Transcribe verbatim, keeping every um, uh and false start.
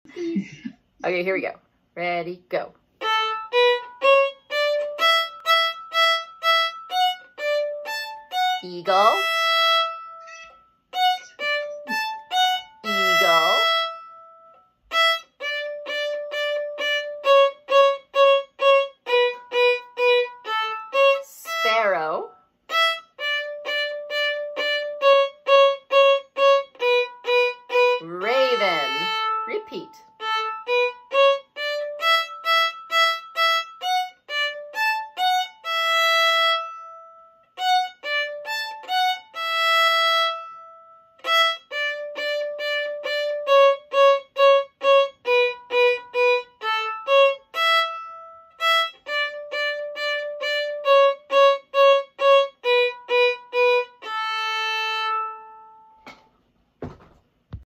Okay, here we go. Ready, go. Eagle. Eagle. Sparrow. Raven. Repeat.